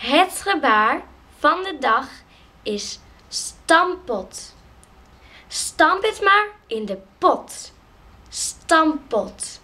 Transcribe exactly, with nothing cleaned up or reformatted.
Het gebaar van de dag is stampot. Stamp het maar in de pot. Stampot.